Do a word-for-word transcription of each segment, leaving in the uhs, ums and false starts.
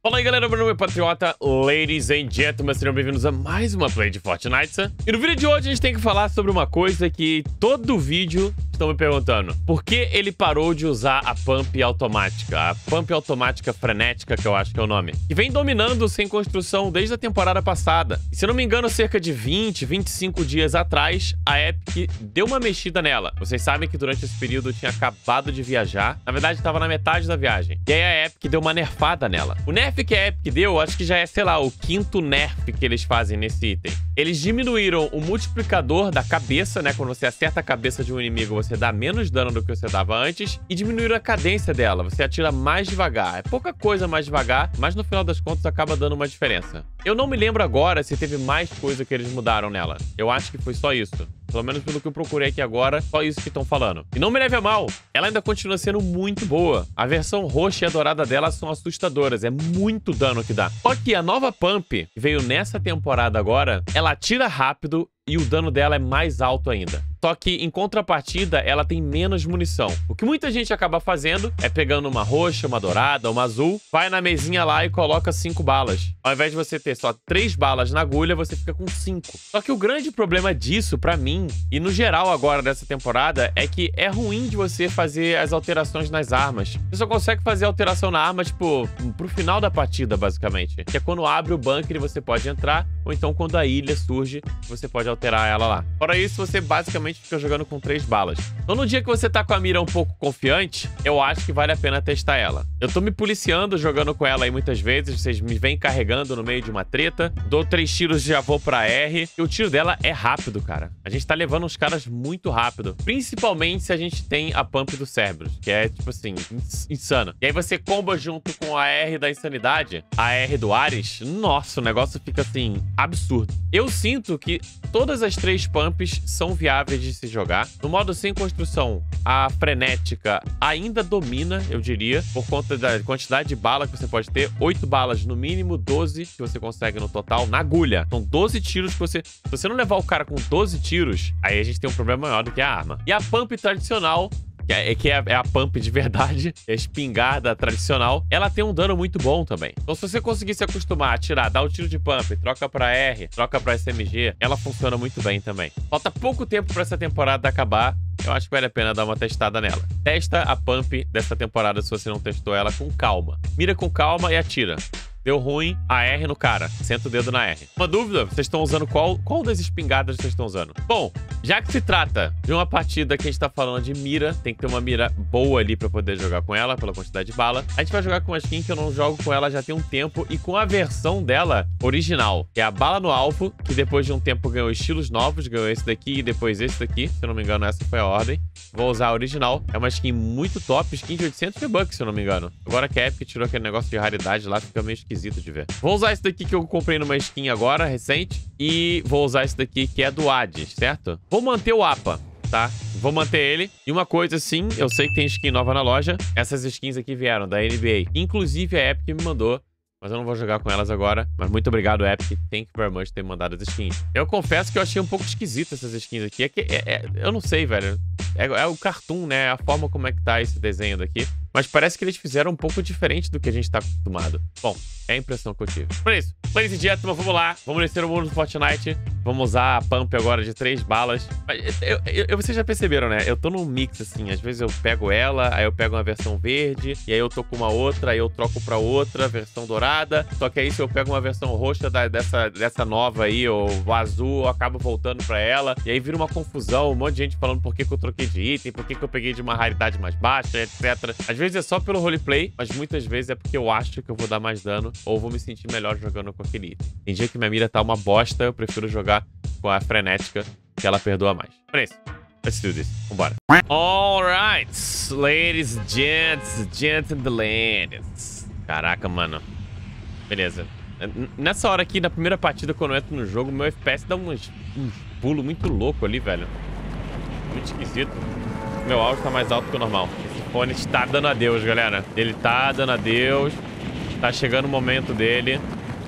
Fala aí galera, meu nome é Patriota, ladies and gentlemen, sejam bem-vindos a mais uma play de Fortnite. E no vídeo de hoje a gente tem que falar sobre uma coisa que todo vídeo estão me perguntando. Por que ele parou de usar a pump automática? A pump automática frenética, que eu acho que é o nome. Que vem dominando sem construção desde a temporada passada. E se não me engano, cerca de vinte, vinte e cinco dias atrás, a Epic deu uma mexida nela. Vocês sabem que durante esse período eu tinha acabado de viajar. Na verdade, estava na metade da viagem. E aí a Epic deu uma nerfada nela. O nerf que a Epic deu, acho que já é, sei lá, o quinto nerf que eles fazem nesse item. Eles diminuíram o multiplicador da cabeça, né? Quando você acerta a cabeça de um inimigo, você dá menos dano do que você dava antes. E diminuíram a cadência dela. Você atira mais devagar. É pouca coisa mais devagar, mas no final das contas acaba dando uma diferença. Eu não me lembro agora se teve mais coisa que eles mudaram nela. Eu acho que foi só isso. Pelo menos pelo que eu procurei aqui agora, só isso que estão falando. E não me leve a mal, ela ainda continua sendo muito boa. A versão roxa e a dourada dela são assustadoras, é muito dano que dá. Só que a nova Pump, que veio nessa temporada agora, ela atira rápido e o dano dela é mais alto ainda. Só que, em contrapartida, ela tem menos munição. O que muita gente acaba fazendo é pegando uma roxa, uma dourada, uma azul, vai na mesinha lá e coloca cinco balas. Ao invés de você ter só três balas na agulha, você fica com cinco. Só que o grande problema disso, pra mim, e no geral agora dessa temporada, é que é ruim de você fazer as alterações nas armas. Você só consegue fazer alteração na arma, tipo, pro final da partida, basicamente. Que é quando abre o bunker e você pode entrar, ou então quando a ilha surge, você pode alterar ela lá. Fora isso, você basicamente fica jogando com três balas. Então no dia que você tá com a mira um pouco confiante, eu acho que vale a pena testar ela. Eu tô me policiando jogando com ela aí muitas vezes, vocês me vêm carregando no meio de uma treta, dou três tiros e já vou pra R, e o tiro dela é rápido, cara. A gente tá levando uns caras muito rápido, principalmente se a gente tem a pump do Cerberus, que é, tipo assim, insano. E aí você comba junto com a R da Insanidade, a R do Ares, nossa, o negócio fica, assim, absurdo. Eu sinto que todas as três pumps são viáveis de se jogar. No modo sem construção, a frenética ainda domina, eu diria, por conta da quantidade de bala que você pode ter. oito balas no mínimo, doze que você consegue no total na agulha. São doze tiros que você... Se você não levar o cara com doze tiros, aí a gente tem um problema maior do que a arma. E a pump tradicional, que é, que é, a, é a pump de verdade, é a espingarda tradicional, ela tem um dano muito bom também. Então se você conseguir se acostumar a tirar, dar o tiro de pump, troca pra R, troca pra S M G, ela funciona muito bem também. Falta pouco tempo pra essa temporada acabar, eu acho que vale a pena dar uma testada nela. Testa a pump dessa temporada se você não testou ela com calma. Mira com calma e atira. Deu ruim, a R no cara. Senta o dedo na R. Uma dúvida, vocês estão usando qual? Qual das espingardas vocês estão usando? Bom, já que se trata de uma partida que a gente tá falando de mira, tem que ter uma mira boa ali pra poder jogar com ela, pela quantidade de bala. A gente vai jogar com uma skin que eu não jogo com ela já tem um tempo e com a versão dela original, que é a bala no alvo, que depois de um tempo ganhou estilos novos, ganhou esse daqui e depois esse daqui. Se eu não me engano, essa foi a ordem. Vou usar a original. É uma skin muito top, skin de oitocentos V-Bucks, se eu não me engano. Agora que a Epic tirou aquele negócio de raridade lá, fica meio esquisito de ver. Vou usar esse daqui que eu comprei numa skin agora, recente. E vou usar esse daqui que é do Hades, certo? Vou manter o A P A, tá? Vou manter ele. E uma coisa assim, eu sei que tem skin nova na loja. Essas skins aqui vieram da N B A. Inclusive a Epic me mandou. Mas eu não vou jogar com elas agora. Mas muito obrigado, Epic. Thank you very much por ter mandado as skins. Eu confesso que eu achei um pouco esquisito essas skins aqui. É que, é, é, eu não sei, velho. É, é o cartoon, né? A forma como é que tá esse desenho daqui. Mas parece que eles fizeram um pouco diferente do que a gente tá acostumado. Bom, é a impressão que eu tive. Por isso, ladies and gentlemen, vamos lá. Vamos descer o mundo do Fortnite. Vamos usar a pump agora de três balas. Eu, eu, eu, vocês já perceberam, né? Eu tô num mix, assim. Às vezes eu pego ela, aí eu pego uma versão verde, e aí eu tô com uma outra, aí eu troco pra outra, versão dourada. Só que aí se eu pego uma versão roxa da, dessa, dessa nova aí, ou azul, eu acabo voltando pra ela. E aí vira uma confusão, um monte de gente falando por que, que eu troquei de item, por que, que eu peguei de uma raridade mais baixa, etcétera. Às vezes é só pelo roleplay, mas muitas vezes é porque eu acho que eu vou dar mais dano ou vou me sentir melhor jogando com aquele item. Tem dia que minha mira tá uma bosta, eu prefiro jogar com a frenética, que ela perdoa mais. Por isso, let's do this. Vambora. Alright, ladies, gents, gents and the ladies. Caraca, mano. Beleza. Nessa hora aqui, na primeira partida, quando eu entro no jogo, meu F P S dá uns, uns pulos muito louco ali, velho. Muito esquisito. Meu áudio tá mais alto que o normal. Esse fone está dando adeus, galera. Ele tá dando adeus. Tá chegando o momento dele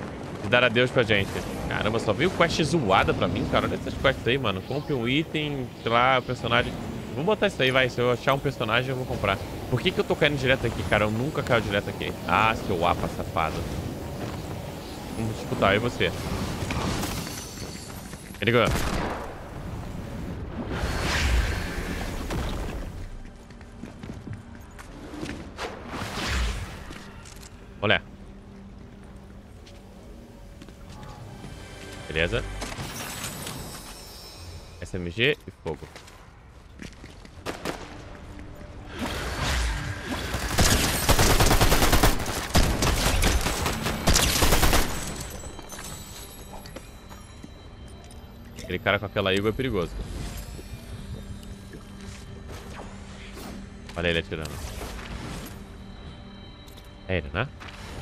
de dar adeus pra gente. Caramba, só veio quest zoada pra mim, cara. Olha essas quests aí, mano. Compre um item, sei lá, o personagem... Vou botar isso aí, vai. Se eu achar um personagem, eu vou comprar. Por que que eu tô caindo direto aqui, cara? Eu nunca caio direto aqui. Ah, seu apa safado. Vamos disputar, eu e você. Ele ganhou. Olha. Beleza. S M G e fogo. Aquele cara com aquela Eagle é perigoso. Olha ele atirando. É ele, né?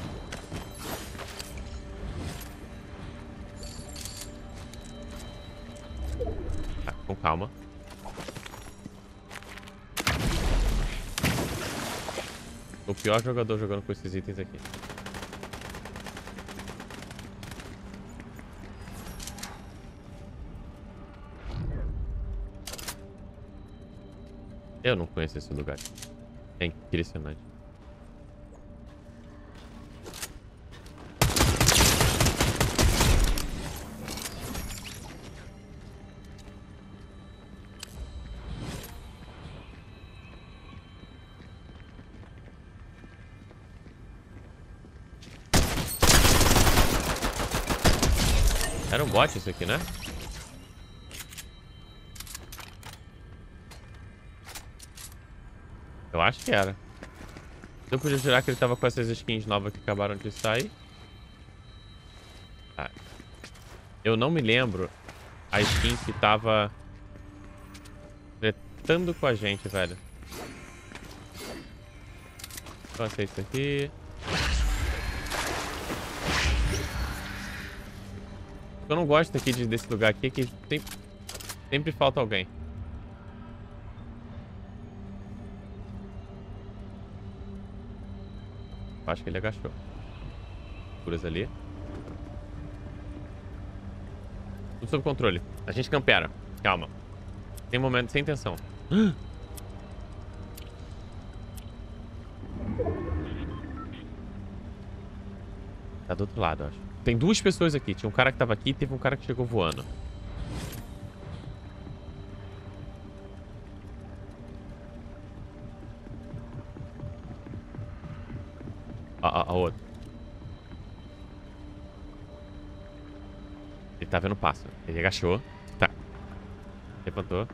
Tá, com calma. O pior jogador jogando com esses itens aqui. Eu não conheço esse lugar. É impressionante. Era um bot isso aqui, né? Eu acho que era. Eu podia jurar que ele tava com essas skins novas que acabaram de sair. Tá. Eu não me lembro a skin que tava tretando com a gente, velho. Vou aceitar isso aqui. Eu não gosto aqui de, desse lugar aqui, que sempre, sempre falta alguém. Acho que ele agachou. Curas ali. Tudo sob controle. A gente campera. Calma. Sem momento, sem tensão. Tá do outro lado, eu acho. Tem duas pessoas aqui. Tinha um cara que tava aqui e teve um cara que chegou voando. A, a, a outra. Ele tá vendo o pássaro. Ele agachou. Tá. Levantou.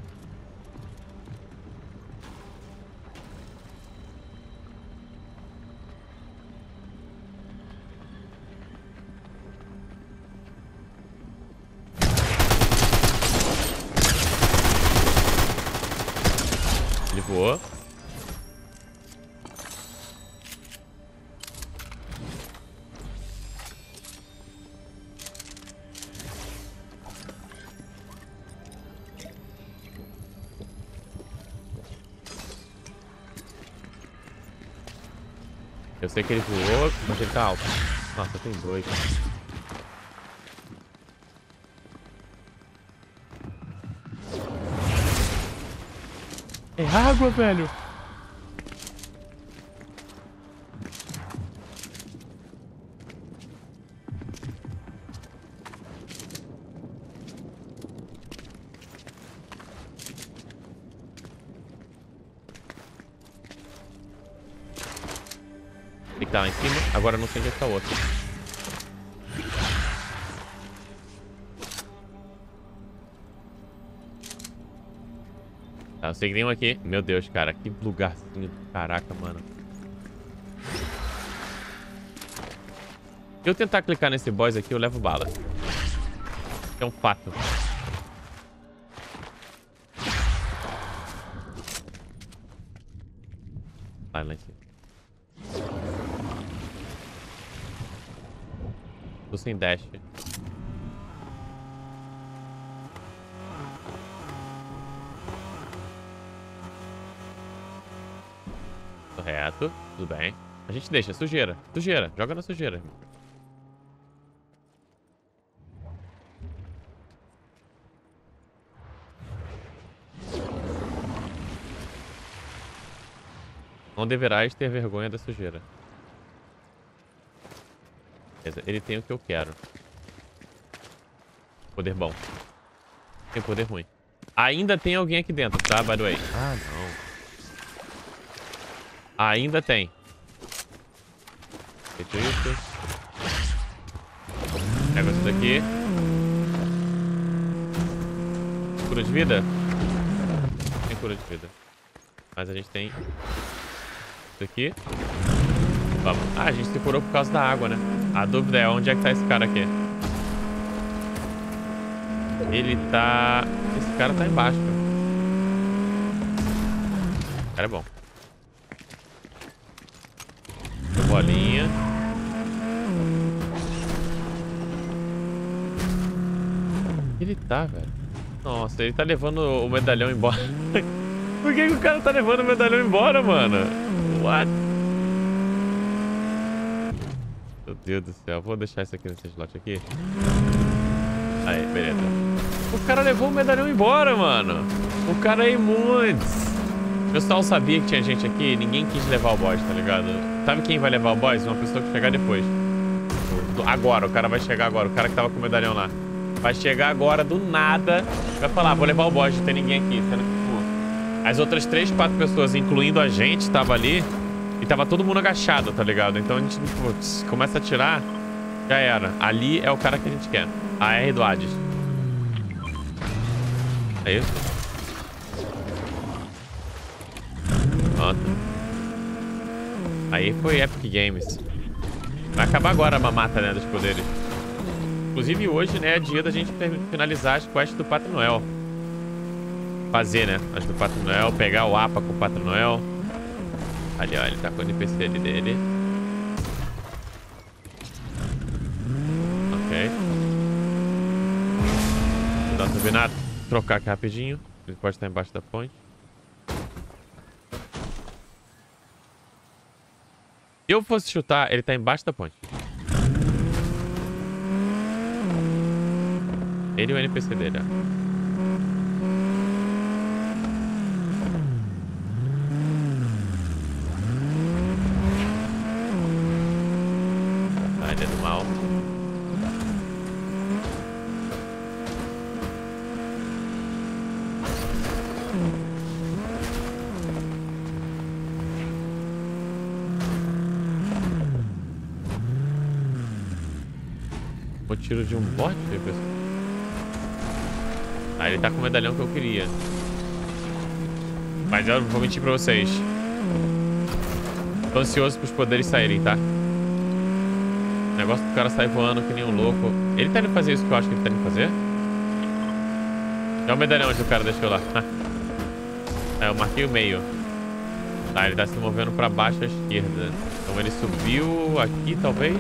Ele voou. Eu sei que ele voou, mas ele tá alto. Nossa, tem dois. É água, velho. Tem que estar lá em cima. Agora não sei onde é que tá o outro. Tá, eu sei que tem um aqui. Meu Deus, cara. Que lugarzinho do caraca, mano. Se eu tentar clicar nesse boss aqui, eu levo bala. É um fato. Vai lá em cima. Tô sem dash. Correto. Tudo bem. A gente deixa. Sujeira. Sujeira. Joga na sujeira, irmão. Não deverás ter vergonha da sujeira. Beleza, ele tem o que eu quero. Poder bom. Tem poder ruim. Ainda tem alguém aqui dentro, tá? By the way. Ah, não. Ainda tem. Feito isso. Pega isso daqui. Cura de vida? Tem cura de vida. Mas a gente tem isso aqui. Vamos. Ah, a gente se curou por causa da água, né? A dúvida é onde é que tá esse cara aqui. Ele tá... Esse cara tá embaixo. O cara é bom. Bolinha. Ele tá, velho. Nossa, ele tá levando o medalhão embora. Por que, que o cara tá levando o medalhão embora, mano? What? Meu Deus do céu. Vou deixar isso aqui nesse slot aqui. Aí, beleza. O cara levou o medalhão embora, mano. O cara é imune. O pessoal sabia que tinha gente aqui. Ninguém quis levar o boss, tá ligado? Sabe quem vai levar o boss? Uma pessoa que chegar depois. Agora, o cara vai chegar agora. O cara que tava com o medalhão lá. Vai chegar agora, do nada. Vai falar, vou levar o boss, não tem ninguém aqui. Sendo que, pô, as outras três, quatro pessoas, incluindo a gente, tava ali. E tava todo mundo agachado, tá ligado? Então a gente, putz, começa a atirar. Já era. Ali é o cara que a gente quer. A R do Hades. É isso? Pronto. Aí foi Epic Games. Vai acabar agora a mamata, né, dos poderes. Inclusive hoje, né, é dia da gente finalizar as quests do Pato Noel. Fazer, né, as do Pato Noel. Pegar o A P A com o Pato Noel. Ali, ó, ele tá com o N P C ali dele. Ok. Vou dar um turbinado. Trocar aqui rapidinho. Ele pode estar embaixo da ponte. Se eu fosse chutar, ele tá embaixo da ponte. Ele e o N P C dele, ó. Ah, ele é do mal. O tiro de um bot, pessoal. Ah, ele tá com o medalhão que eu queria. Mas eu vou mentir pra vocês. Tô ansioso pros poderes saírem, tá? O negócio do cara sair voando que nem um louco. Ele tá indo fazer isso que eu acho que ele tá indo fazer? É o medalhão onde o cara deixou lá. É, eu marquei o meio. Tá, ele tá se movendo pra baixo à esquerda. Então ele subiu aqui, talvez.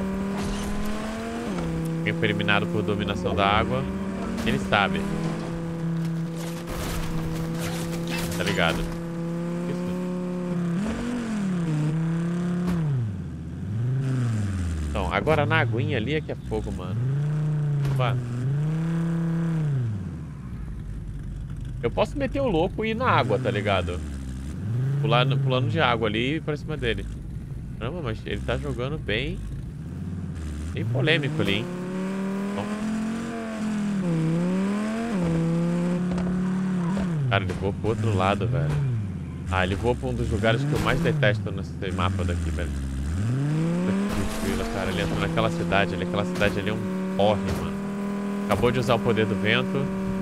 Quem foi eliminado por dominação da água. Ele sabe. Tá ligado? Isso. Então, agora na aguinha ali é que é fogo, mano. Opa. Eu posso meter o louco e ir na água, tá ligado? Pular, pulando de água ali pra cima dele. Caramba, mas ele tá jogando bem... Bem polêmico ali, hein? Bom. Cara, ele voou pro outro lado, velho. Ah, ele voou pra um dos lugares que eu mais detesto nesse mapa daqui, velho. Cara, ele entrou naquela cidade ali. Aquela cidade ali é um porre, mano. Acabou de usar o poder do vento.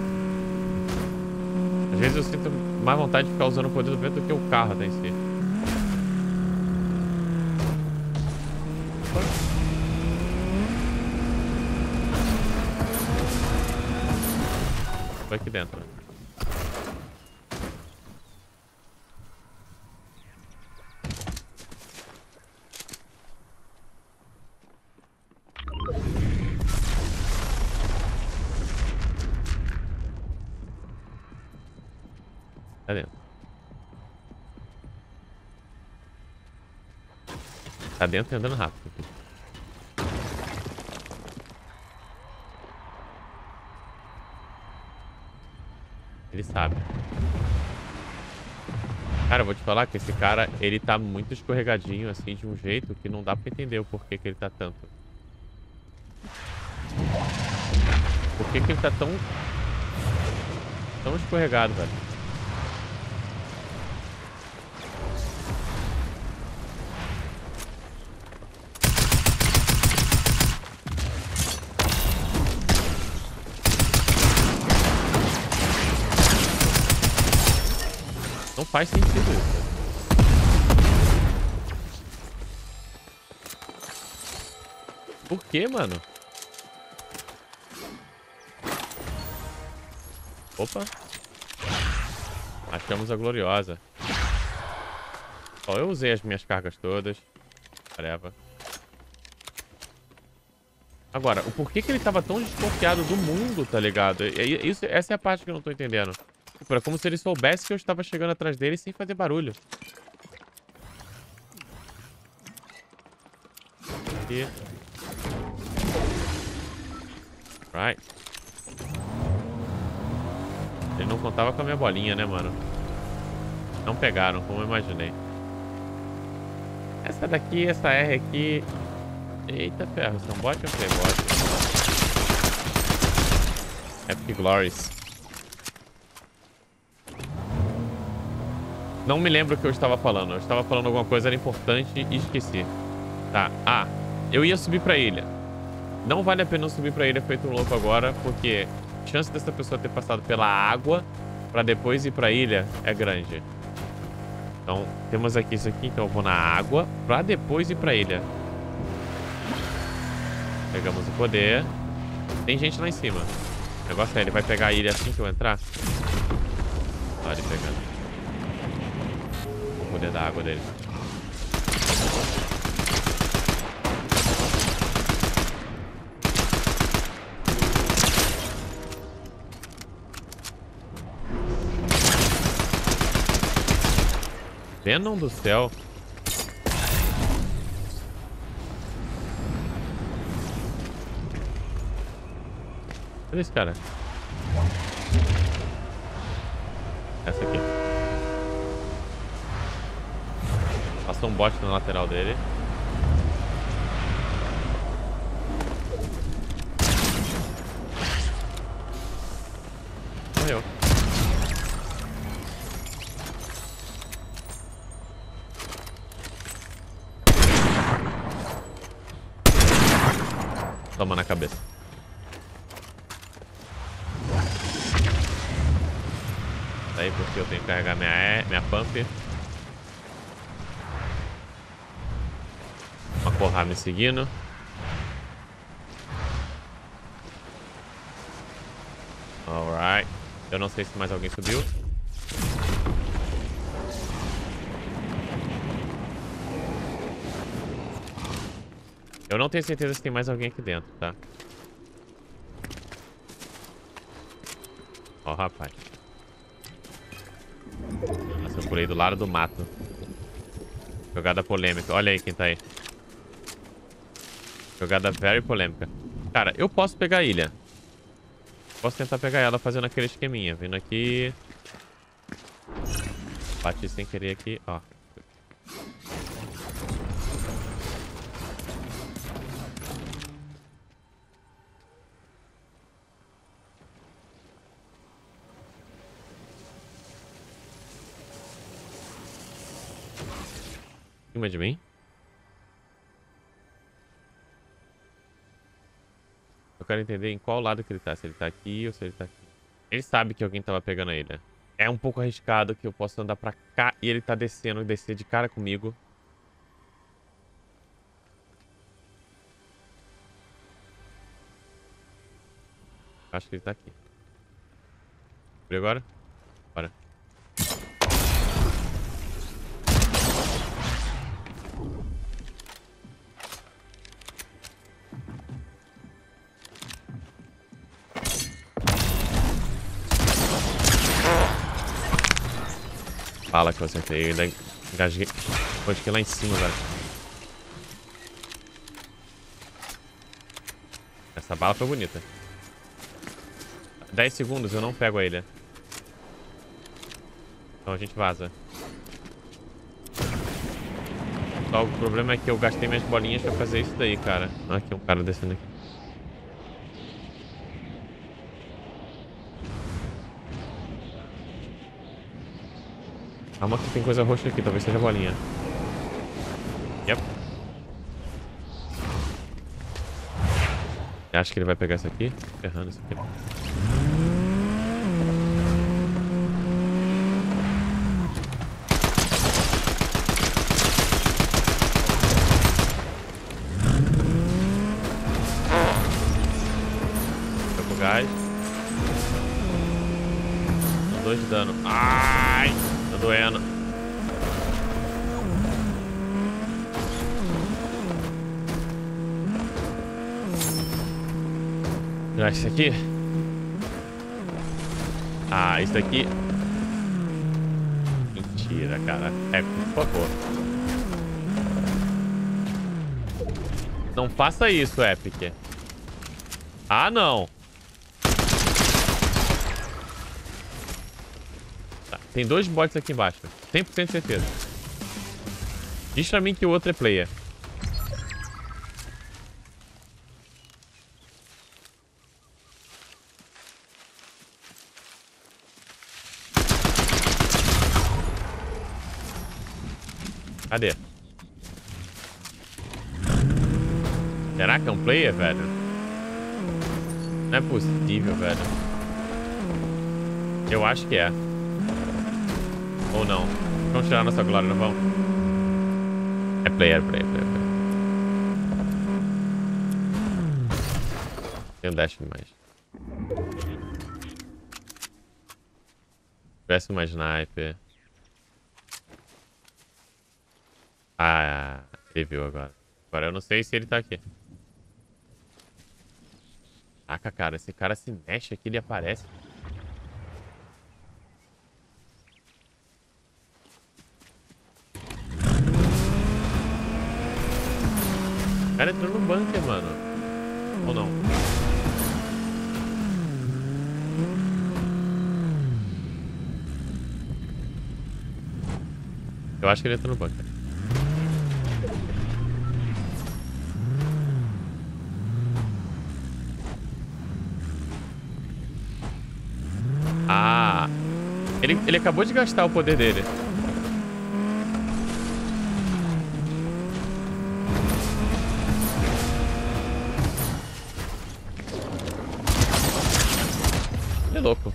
Às vezes eu sinto mais vontade de ficar usando o poder do vento do que o carro até em si. Vai aqui dentro. Tá dentro. Tá dentro e andando rápido aqui. Ele sabe. Cara, eu vou te falar que esse cara, ele tá muito escorregadinho, assim, de um jeito que não dá pra entender o porquê que ele tá tanto. Por que que ele tá tão... tão escorregado, velho? Não faz sentido isso. Por que, mano? Opa. Achamos a gloriosa. Ó, eu usei as minhas cargas todas. Tarefa. Agora, o porquê que ele tava tão desconfiado do mundo, tá ligado? E, isso, essa é a parte que eu não tô entendendo. Tipo, era como se ele soubesse que eu estava chegando atrás dele sem fazer barulho. Aqui. Right. Ele não contava com a minha bolinha, né, mano? Não pegaram, como eu imaginei. Essa daqui, essa R aqui... Eita ferro, são bot ou playboy? Epic Glories. Não me lembro o que eu estava falando. Eu estava falando alguma coisa, era importante e esqueci. Tá. Ah, eu ia subir pra ilha. Não vale a pena eu subir pra ilha feito um louco agora, porque a chance dessa pessoa ter passado pela água pra depois ir pra ilha é grande. Então, temos aqui isso aqui. Então eu vou na água pra depois ir pra ilha. Pegamos o poder. Tem gente lá em cima. O negócio é, ele vai pegar a ilha assim que eu entrar? Olha ele pegando. O poder da água dele. Venom do céu. Olha esse cara. Essa aqui. Passou um bot na lateral dele. Morreu. Toma na cabeça. Daí porque eu tenho que carregar minha, e, minha pump. Uma porra me seguindo. Alright. Eu não sei se mais alguém subiu. Eu não tenho certeza se tem mais alguém aqui dentro, tá? Ó, rapaz. Nossa, eu pulei do lado do mato. Jogada polêmica. Olha aí quem tá aí. Jogada very polêmica. Cara, eu posso pegar a ilha. Posso tentar pegar ela fazendo aquele esqueminha. Vindo aqui. Bati sem querer aqui, ó. Em cima de mim. Eu quero entender em qual lado que ele tá. Se ele tá aqui ou se ele tá aqui. Ele sabe que alguém tava pegando a ilha. É um pouco arriscado que eu possa andar pra cá e ele tá descendo e descer de cara comigo. Acho que ele tá aqui. Por agora? Bora. Fala que eu acertei. Eu ainda engasguei. Pô, acho que lá em cima, velho. Essa bala foi bonita. dez segundos, eu não pego a ilha. Então a gente vaza. Só o problema é que eu gastei minhas bolinhas pra fazer isso daí, cara. Olha aqui um cara descendo aqui. Calma que tem coisa roxa aqui, talvez seja bolinha. Yep. Acho que ele vai pegar isso aqui. Ferrando isso aqui. Tô com gás. Dois de dano. Ai! Tá doendo. Já isso aqui. Ah, isso aqui. Mentira, cara. É, por favor. Não faça isso, Epic. Ah, não. Tá, tem dois bots aqui embaixo. cem por cento de certeza. Diz pra mim que o outro é player. Cadê? Será que é um player, velho? Não é possível, velho. Eu acho que é. Ou não. Vamos tirar nossa glória, não vamos? É player, player, player, player. Tem um dash mais. Se tivesse uma sniper. Ah, ele viu agora. Agora eu não sei se ele tá aqui. Caraca, cara, esse cara se mexe aqui, ele aparece. O cara entrou no bunker, mano. Ou não? Eu acho que ele entrou no bunker. Ah, ele, ele acabou de gastar o poder dele. Ele é louco.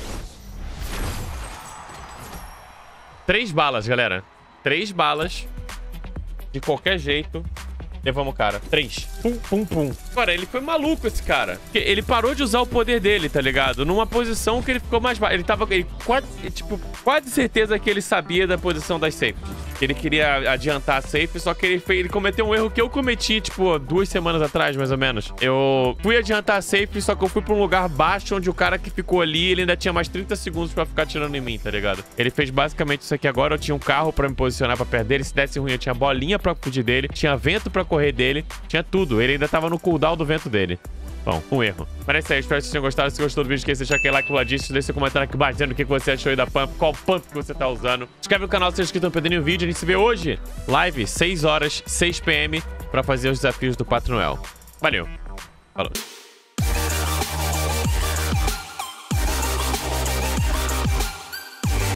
Três balas, galera. Três balas. De qualquer jeito. Levamos o cara. Três. Pum, pum, pum. Cara, ele foi maluco, esse cara. Porque ele parou de usar o poder dele, tá ligado? Numa posição que ele ficou mais baixo. Ele tava... Ele quase, tipo, quase certeza que ele sabia da posição das safes. Ele queria adiantar a safe, só que ele, fez, ele cometeu um erro que eu cometi, tipo, duas semanas atrás, mais ou menos. Eu fui adiantar a safe, só que eu fui pra um lugar baixo, onde o cara que ficou ali, ele ainda tinha mais trinta segundos pra ficar atirando em mim, tá ligado? Ele fez basicamente isso aqui agora. Eu tinha um carro pra me posicionar pra perto dele. Se desse ruim, eu tinha bolinha pra fugir dele. Tinha vento pra correr dele. Tinha tudo. Ele ainda tava no cooldown do vento dele. Bom, um erro. Mas é isso aí, espero que vocês tenham gostado. Se gostou do vídeo, esqueça de deixar aquele like pro ladinho. Deixa seu comentário aqui embaixo dizendo o que você achou aí da pump, qual pump que você tá usando. Se inscreve no canal se você não perdendo o vídeo. A gente se vê hoje, live, seis horas, seis p m, pra fazer os desafios do Pato Noel. Valeu. Falou.